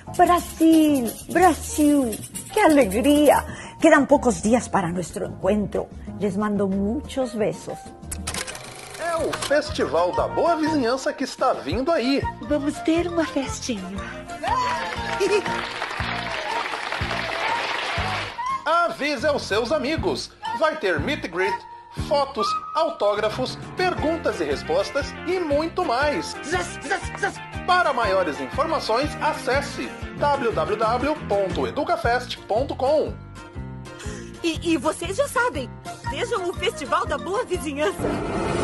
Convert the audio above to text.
Brasil, Brasil, qué alegría. Quedan pocos días para nuestro encuentro. Les mando muchos besos. É o Festival da Boa Vizinhança que está vindo aí. Vamos ter uma festinha. Avise aos seus amigos. Vai ter meet and greet, fotos, autógrafos, perguntas e respostas e muito mais. Para maiores informações, acesse www.educafest.com. E vocês já sabem, vejam o Festival da Boa Vizinhança.